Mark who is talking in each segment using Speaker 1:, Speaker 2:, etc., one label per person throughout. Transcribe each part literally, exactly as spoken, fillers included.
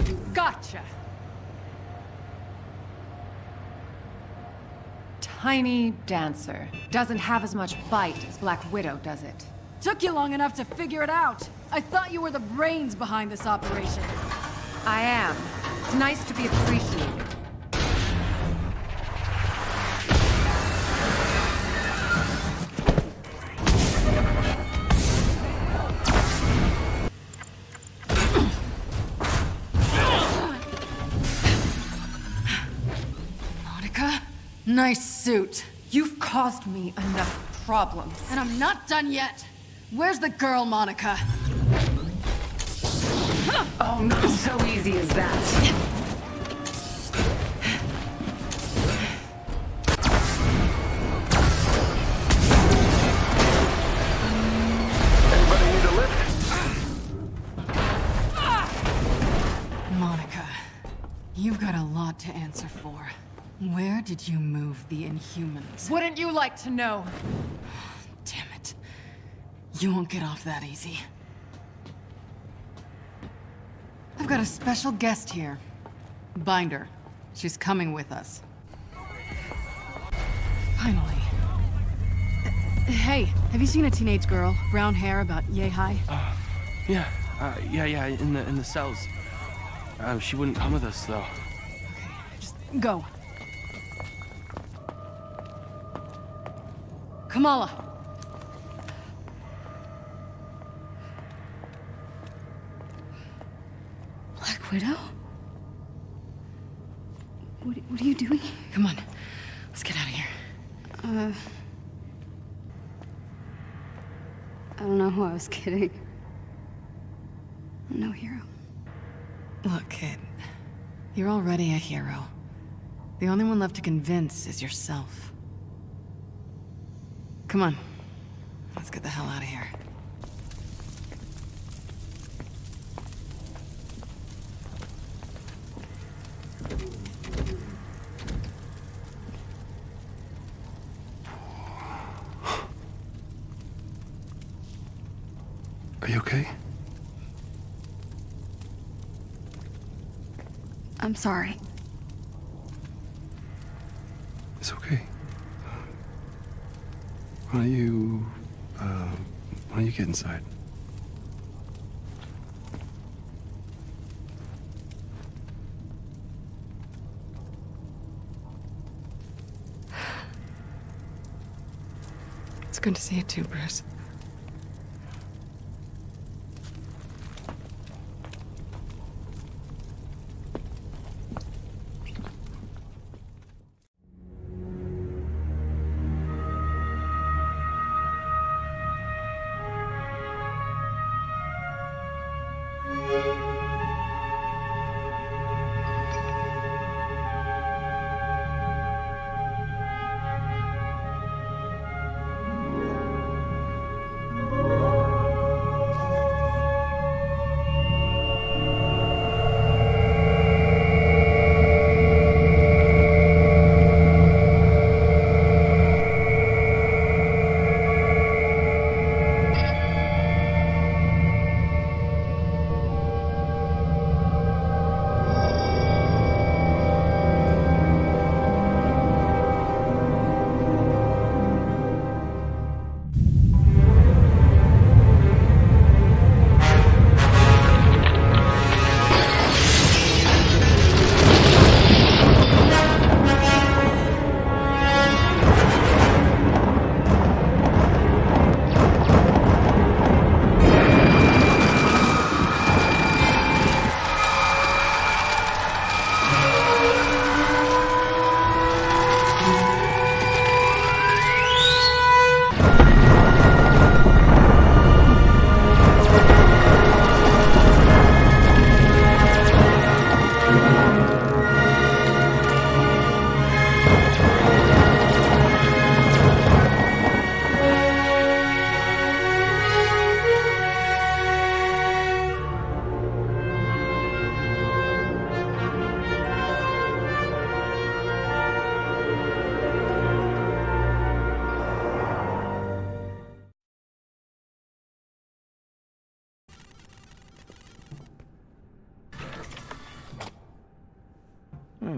Speaker 1: Gotcha! Tiny dancer. Doesn't have as much bite as Black Widow, does it?
Speaker 2: Took you long enough to figure it out. I thought you were the brains behind this operation.
Speaker 1: I am. It's nice to be appreciated.
Speaker 2: Monica? Nice suit.
Speaker 1: You've caused me enough problems.
Speaker 2: And I'm not done yet. Where's the girl, Monica?
Speaker 1: Oh, not so easy as that.
Speaker 3: Anybody need a lift?
Speaker 2: Monica, you've got a lot to answer for. Where did you move the Inhumans?
Speaker 1: Wouldn't you like to know?
Speaker 2: Damn it. You won't get off that easy. I've got a special guest here. Binder. She's coming with us. Finally. Hey, have you seen a teenage girl? Brown hair, about yay high?
Speaker 4: Uh, yeah, uh, yeah, yeah, in the in the cells. Uh, she wouldn't come with us, though.
Speaker 2: Okay, just go. Kamala.
Speaker 5: Black Widow? What, what are you doing?
Speaker 2: Come on, let's get out of here.
Speaker 5: Uh... I don't know who I was kidding. I'm no hero.
Speaker 2: Look, kid. You're already a hero. The only one left to convince is yourself. Come on. Let's get the hell out of here.
Speaker 3: Are you okay?
Speaker 5: I'm sorry.
Speaker 3: It's okay. Why don't you, uh, why don't you get inside?
Speaker 2: It's good to see you too, Bruce.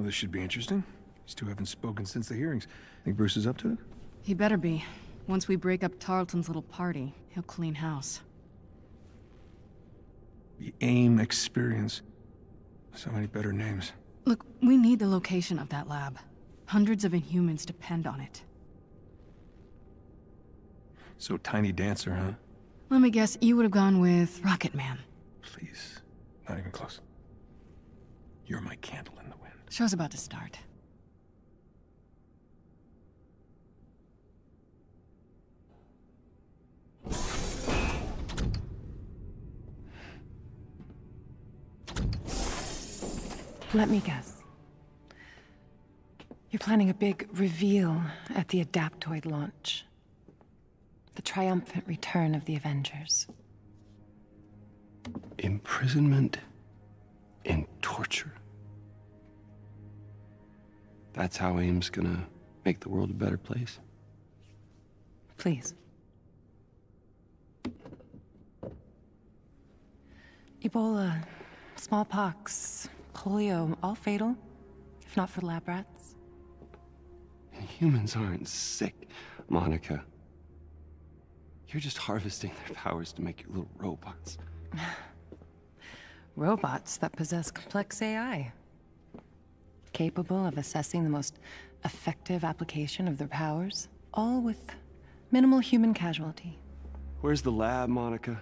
Speaker 3: Well, this should be interesting. These two haven't spoken since the hearings. Think Bruce is up to it?
Speaker 2: He better be. Once we break up Tarleton's little party, he'll clean house.
Speaker 3: The AIM experience. So many better names.
Speaker 2: Look, we need the location of that lab. Hundreds of Inhumans depend on it.
Speaker 3: So Tiny Dancer, huh?
Speaker 2: Let me guess, you would have gone with Rocket Man.
Speaker 3: Please. Not even close. You're my candle in the wind.
Speaker 2: Show's about to start.
Speaker 1: Let me guess. You're planning a big reveal at the Adaptoid launch. The triumphant return of the Avengers.
Speaker 3: Imprisonment and torture. That's how AIM's gonna make the world a better place.
Speaker 1: Please. Ebola, smallpox, polio, all fatal, if not for lab rats.
Speaker 3: Humans aren't sick, Monica. You're just harvesting their powers to make your little robots.
Speaker 1: Robots that possess complex A I. Capable of assessing the most effective application of their powers, all with minimal human casualty.
Speaker 3: Where's the lab, Monica?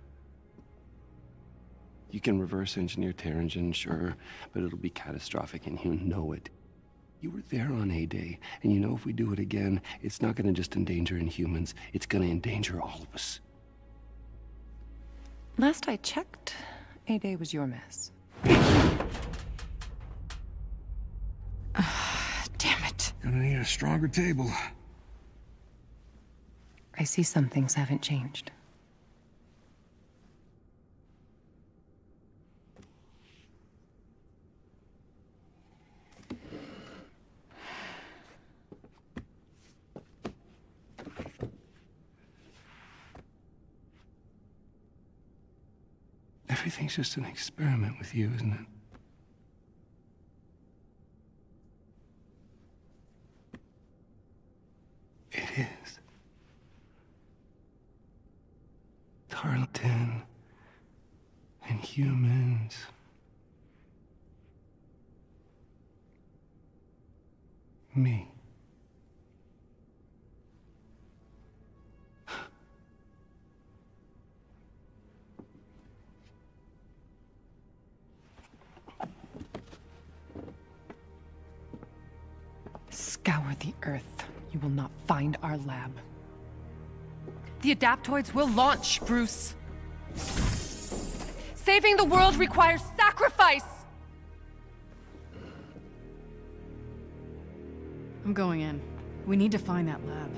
Speaker 3: You can reverse engineer Terrigen, sure, but it'll be catastrophic and you know it. You were there on A-Day, and you know if we do it again, it's not gonna just endanger Inhumans, it's gonna endanger all of us.
Speaker 1: Last I checked, A-Day was your mess.
Speaker 2: Damn it.
Speaker 3: Gonna need a stronger table.
Speaker 1: I see some things haven't changed.
Speaker 3: Everything's just an experiment with you, isn't it? It is. Tarleton and humans. Me.
Speaker 1: Scour the Earth. You will not find our lab. The Adaptoids will launch, Bruce. Saving the world requires sacrifice!
Speaker 2: I'm going in. We need to find that lab.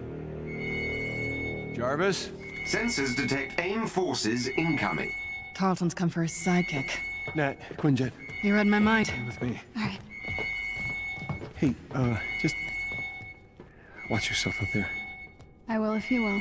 Speaker 3: Jarvis?
Speaker 6: Sensors detect AIM forces incoming.
Speaker 2: Tarleton's come for his sidekick.
Speaker 3: Nat, Quinjet,
Speaker 2: You read my mind.
Speaker 3: with me.
Speaker 5: All right.
Speaker 3: Hey, uh, just watch yourself out there.
Speaker 5: I will if you will.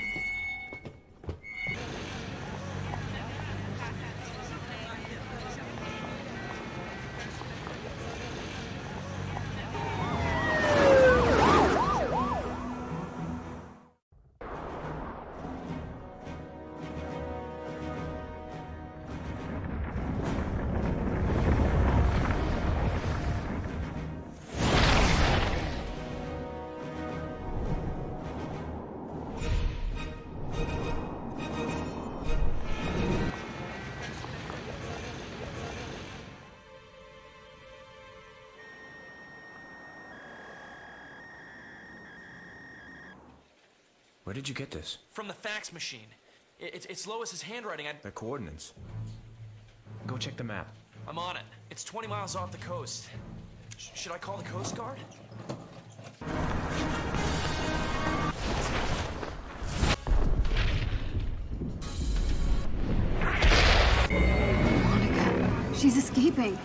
Speaker 7: Where did you get this?
Speaker 8: From the fax machine. It, it's, it's Lois's handwriting. I...
Speaker 7: The coordinates. Go check the map.
Speaker 8: I'm on it. It's twenty miles off the coast. Sh should I call the Coast Guard?
Speaker 5: Monica, she's escaping.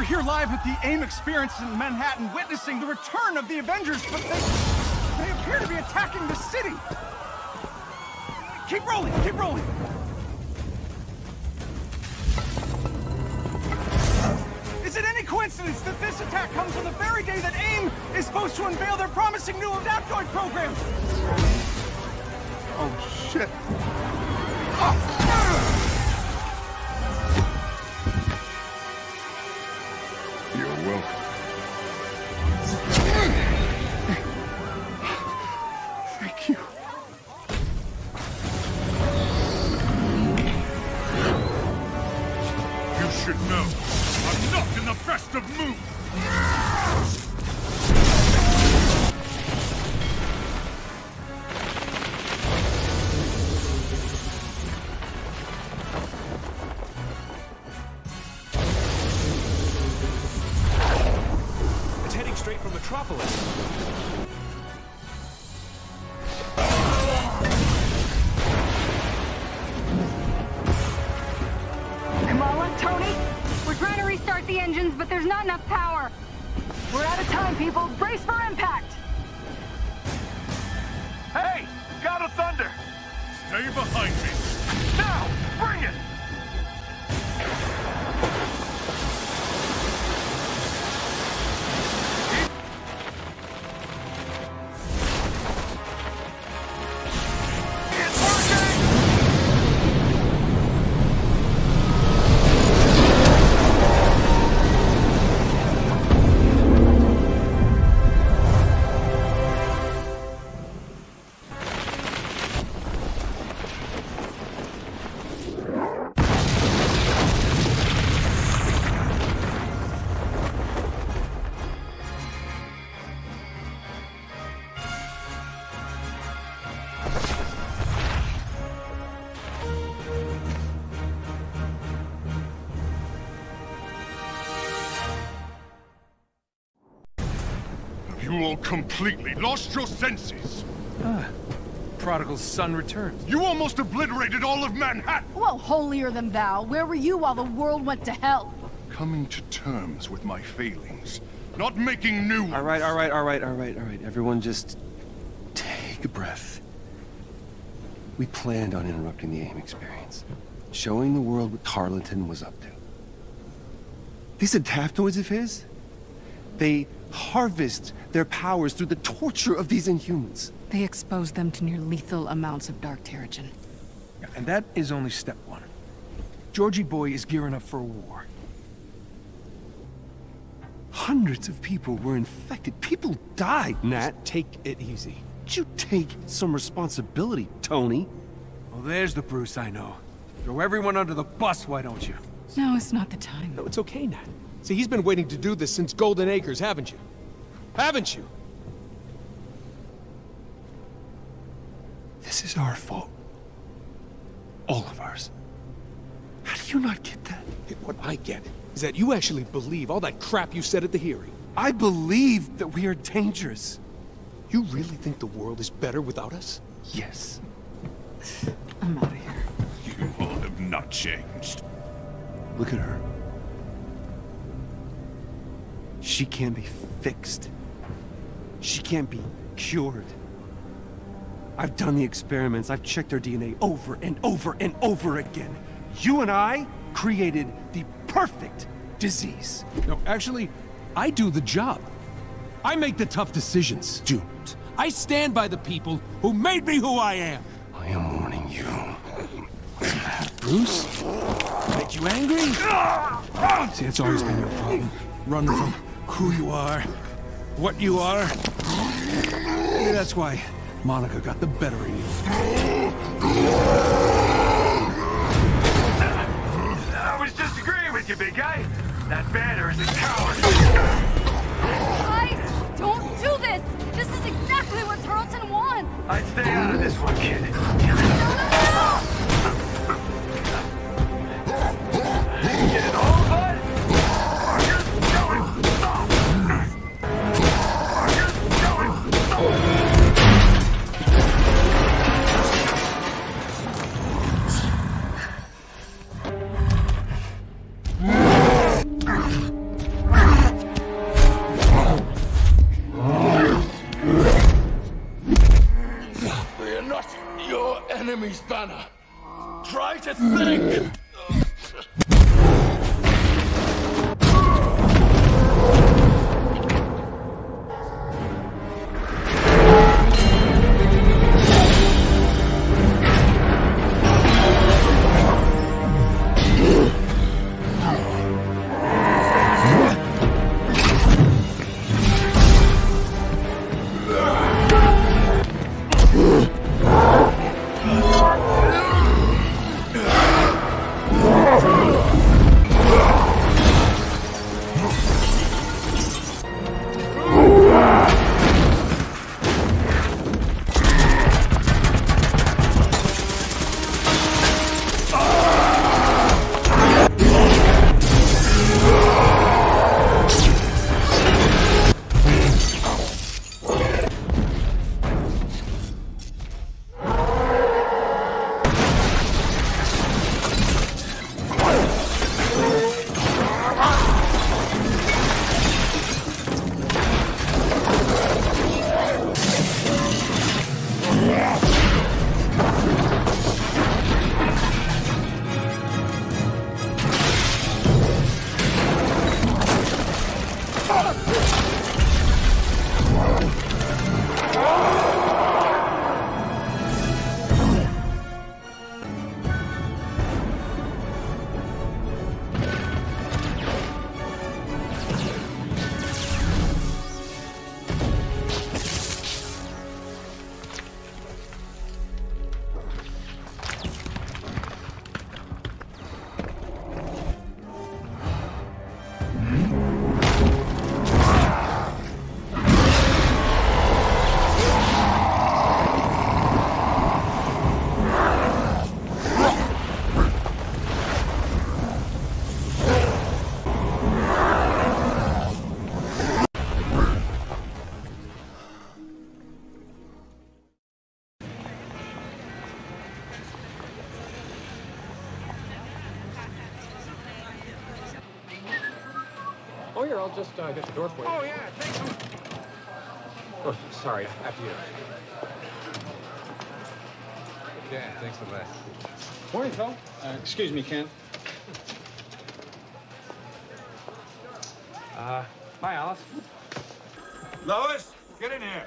Speaker 9: We're here live at the AIM experience in Manhattan, witnessing the return of the Avengers, but they... they appear to be attacking the city! Keep rolling, keep rolling! Is it any coincidence that this attack comes on the very day that AIM is supposed to unveil their promising new adaptoid program?
Speaker 10: Oh, shit.
Speaker 9: Oh.
Speaker 10: You're welcome.
Speaker 3: Thank you.
Speaker 10: You should know, I'm not in the best of moods.
Speaker 8: It's heading straight for Metropolis.
Speaker 11: Kamala, Tony, we're trying to restart the engines, but there's not enough power. We're out of time, people. Brace for impact.
Speaker 10: Hey! Got a thunder! Stay behind me! Now! Bring it! It's working! You all completely lost your senses!
Speaker 4: Ah, prodigal son returns.
Speaker 10: You almost obliterated all of Manhattan!
Speaker 5: Well, holier than thou. Where were you while the world went to hell?
Speaker 10: Coming to terms with my failings, not making new ones.
Speaker 3: All right, all right, all right, all right, all right. Everyone just take a breath. We planned on interrupting the AIM experience, showing the world what Tarleton was up to. These adaptoids of his, they harvest their powers through the torture of these Inhumans.
Speaker 2: They expose them to near lethal amounts of dark terrigen.
Speaker 4: Yeah, and that is only step one. Georgie boy is gearing up for a war.
Speaker 3: Hundreds of people were infected. People died, Nat.
Speaker 4: Take it easy.
Speaker 3: Would you take some responsibility, Tony?
Speaker 4: Well, there's the Bruce I know. Throw everyone under the bus, why don't you?
Speaker 2: No, it's not the time.
Speaker 12: No, it's okay, Nat. See, he's been waiting to do this since Golden Acres, haven't you? Haven't you?
Speaker 3: This is our fault. All of ours. How do you not get that?
Speaker 12: What I get is that you actually believe all that crap you said at the hearing.
Speaker 3: I believe that we are dangerous.
Speaker 12: You really think the world is better without us?
Speaker 3: Yes.
Speaker 2: I'm out of here.
Speaker 10: You all have not changed.
Speaker 3: Look at her. She can't be fixed. She can't be cured. I've done the experiments. I've checked her D N A over and over and over again. You and I created the perfect disease.
Speaker 4: No, actually, I do the job. I make the tough decisions.
Speaker 3: Doomed.
Speaker 12: I stand by the people who made me who I am.
Speaker 3: I am warning you.
Speaker 4: Bruce? Make you angry? See, it's always been your problem. Running from who you are, what you are. Maybe that's why Monica got the better of you.
Speaker 10: I was just agreeing with you, big guy. That banner is a coward.
Speaker 11: Guys, don't do this! This is exactly what Tarleton wants!
Speaker 10: I'd stay out of this one, kid. Get it all, bud? Are you going? Stop! Are you going? Stop! Anna. Try to think!
Speaker 13: Oh, here, I'll just uh, get the door for you.
Speaker 9: Oh, yeah, thanks.
Speaker 13: Oh, sorry, after you.
Speaker 14: Yeah, thanks for that.
Speaker 13: Morning, Phil.
Speaker 14: Uh, excuse me, Kent.
Speaker 13: Uh, hi, Alice.
Speaker 10: Lois, get in here.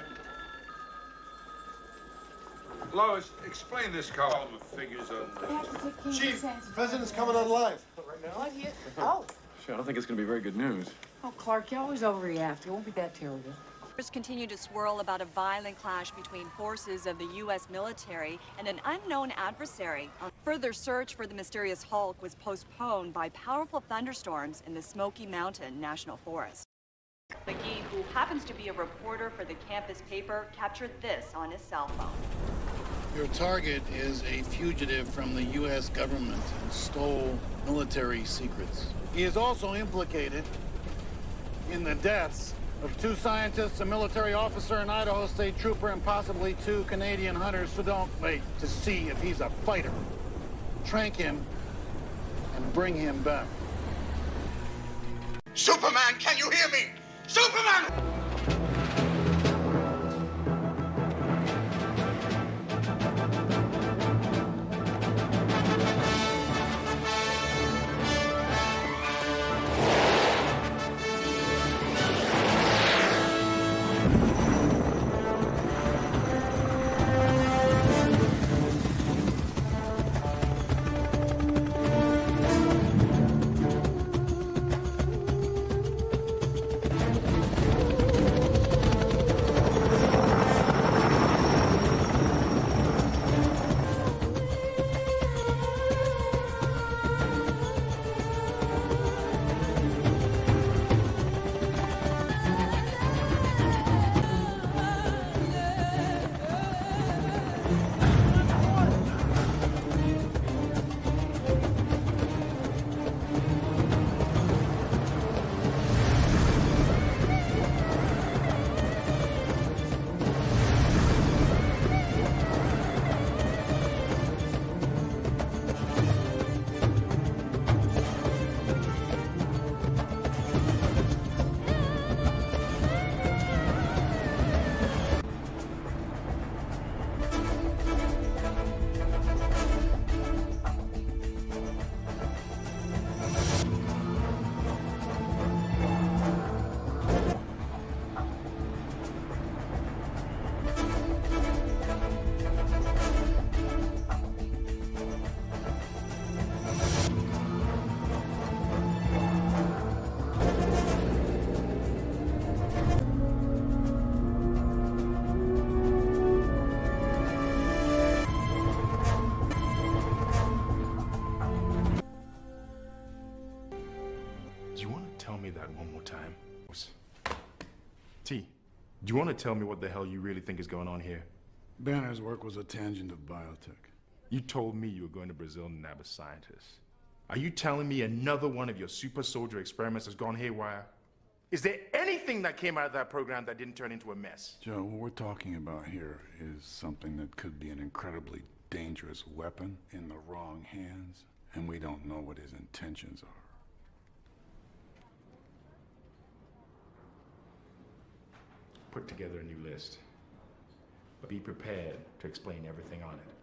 Speaker 10: Lois, explain this column of figures on...
Speaker 15: Chief, President's coming on live. Right now?
Speaker 16: What here? Oh.
Speaker 14: Sure, I don't think it's going to be very good news.
Speaker 16: Oh, Clark, you always overreact. It won't be that terrible.
Speaker 17: Rumors continue to swirl about a violent clash between forces of the U S military and an unknown adversary. A further search for the mysterious Hulk was postponed by powerful thunderstorms in the Smoky Mountain National Forest. McGee, who happens to be a reporter for the campus paper, captured this on his cell phone.
Speaker 18: Your target is a fugitive from the U S government and stole military secrets. He is also implicated in the deaths of two scientists, a military officer, an Idaho State trooper, and possibly two Canadian hunters. So don't wait to see if he's a fighter. Trank him and bring him back.
Speaker 19: Superman, can you hear me? Superman!
Speaker 20: tell me that one more time? T, do you want to tell me what the hell you really think is going on here?
Speaker 18: Banner's work was a tangent of biotech.
Speaker 20: You told me you were going to Brazil to nab a scientist. Are you telling me another one of your super soldier experiments has gone haywire? Is there anything that came out of that program that didn't turn into a mess?
Speaker 18: Joe, what we're talking about here is something that could be an incredibly dangerous weapon in the wrong hands, and we don't know what his intentions are.
Speaker 20: Put together a new list, but be prepared to explain everything on it.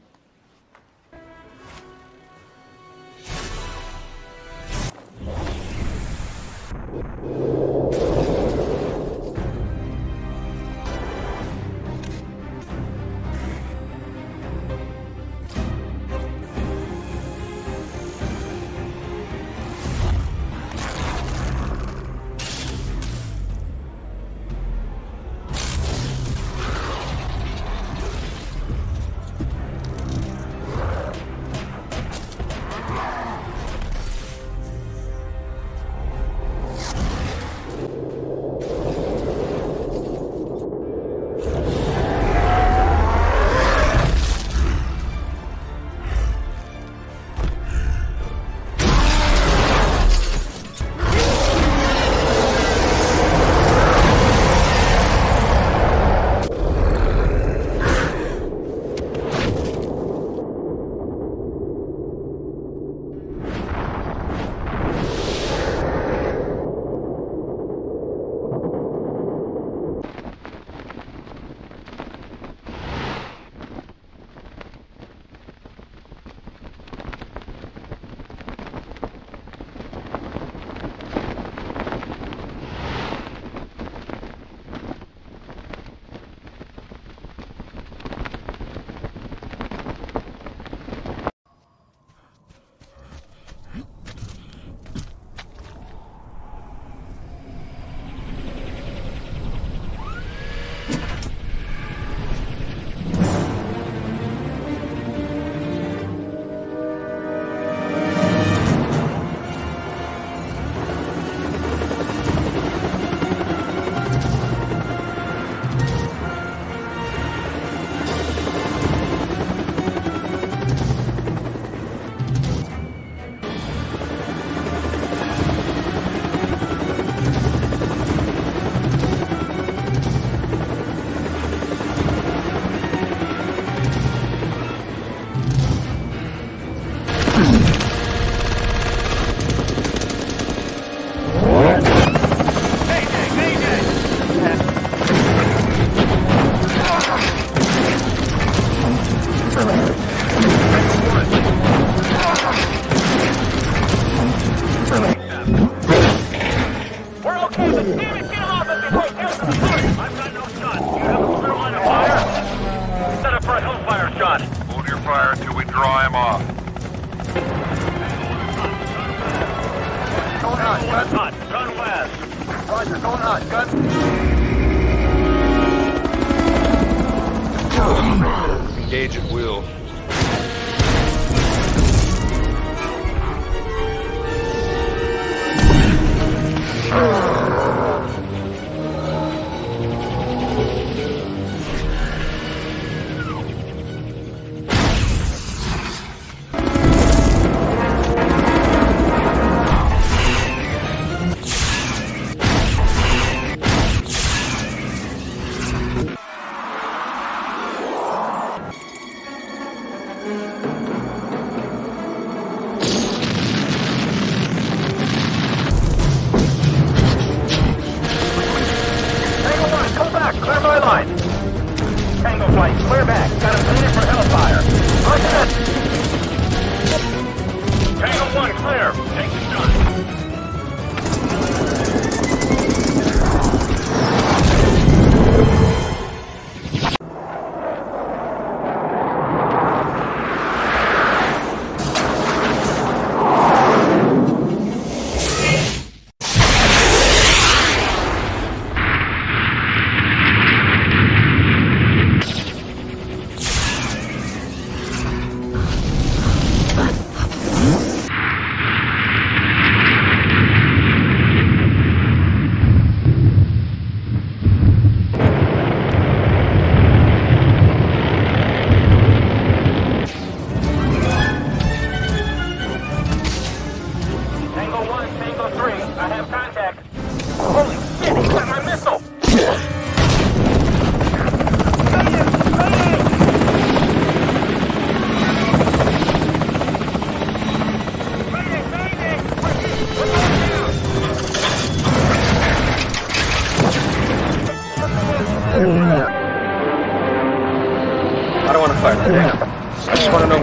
Speaker 10: Engage at will.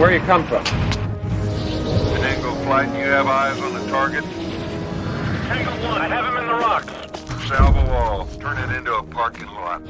Speaker 13: Where you come from?
Speaker 10: Tango Flight, you have eyes on the target? Tango one, I have him in the rocks. Salvo all. Turn it into a parking lot.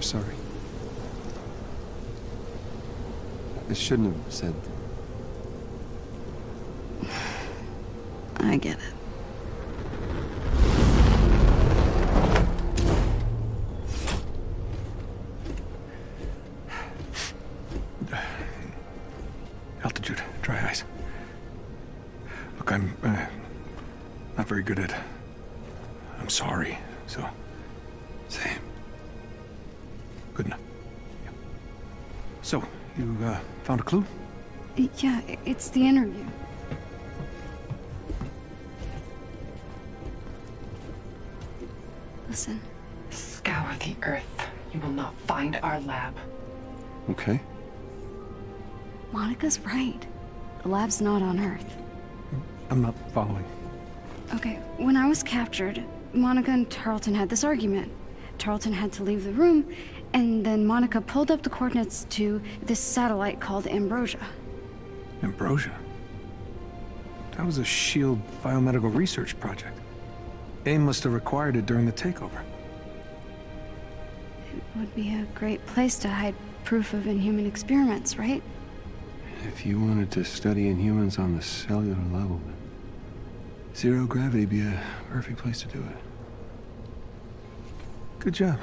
Speaker 3: sorry. I shouldn't have said...
Speaker 2: I get it.
Speaker 4: Altitude, dry ice. Look, I'm uh, not very good at... I'm sorry, so...
Speaker 3: Same.
Speaker 4: Good enough. Yeah. So, you uh, found a clue?
Speaker 2: Yeah, it's the interview. Listen.
Speaker 1: Scour the Earth. You will not find our lab.
Speaker 3: Okay.
Speaker 2: Monica's right. The lab's not on Earth.
Speaker 4: I'm not following.
Speaker 2: Okay, when I was captured, Monica and Tarleton had this argument. Tarleton had to leave the room, and then Monica pulled up the coordinates to this satellite called Ambrosia.
Speaker 4: Ambrosia? That was a SHIELD biomedical research project. AIM must have required it during the takeover.
Speaker 2: It would be a great place to hide proof of inhuman experiments, right?
Speaker 3: If you wanted to study inhumans on the cellular level, zero gravity would be a perfect place to do it.
Speaker 4: Good job.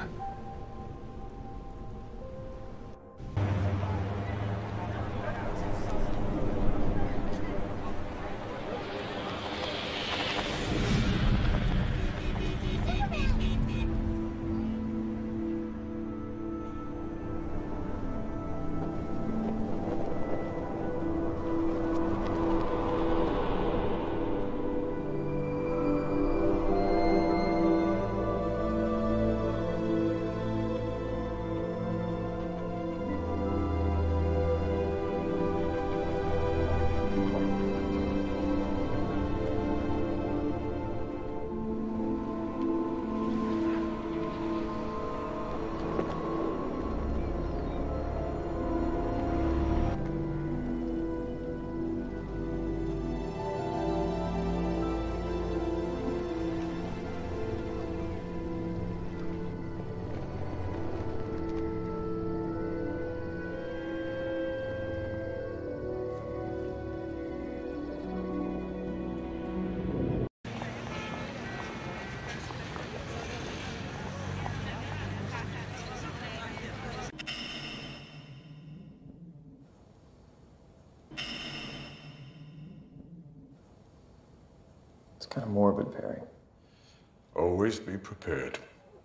Speaker 7: It's kind of morbid, Perry.
Speaker 10: Always be prepared.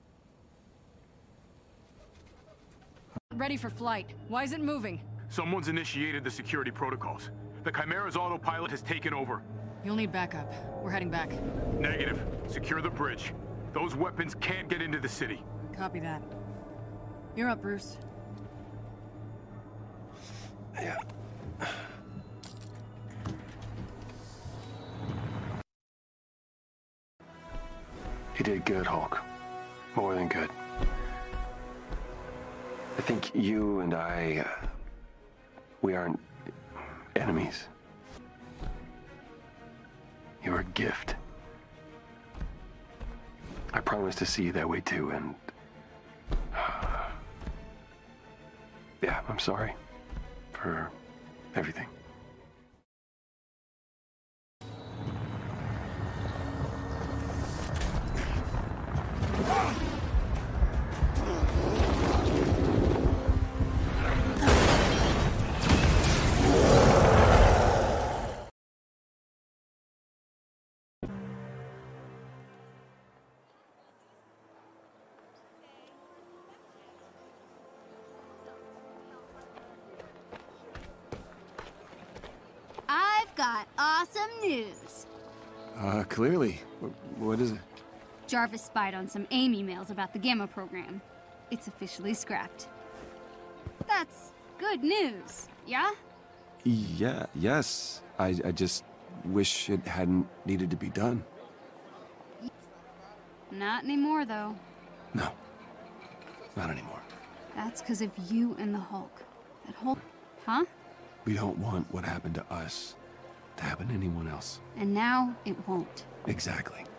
Speaker 5: Ready for flight. Why is it moving?
Speaker 21: Someone's initiated the security protocols. The Chimera's autopilot has taken over.
Speaker 5: You'll need backup. We're heading back.
Speaker 21: Negative. Secure the bridge. Those weapons can't get into the city.
Speaker 5: Copy that. You're up, Bruce.
Speaker 3: Yeah. You did good, Hulk. More than good. I think you and I, uh, we aren't enemies. You're a gift. I promise to see you that way too, and... Uh, yeah, I'm sorry for everything.
Speaker 22: I've got awesome news.
Speaker 3: Uh, clearly. W what is it?
Speaker 22: Jarvis spied on some AIM emails about the Gamma program. It's officially scrapped. That's good news, yeah?
Speaker 3: Yeah, yes. I, I just wish it hadn't needed to be done.
Speaker 22: Not anymore, though.
Speaker 3: No. Not anymore.
Speaker 22: That's because of you and the Hulk. That whole... Huh?
Speaker 3: We don't want what happened to us to happen to anyone else.
Speaker 22: And now, it won't.
Speaker 3: Exactly.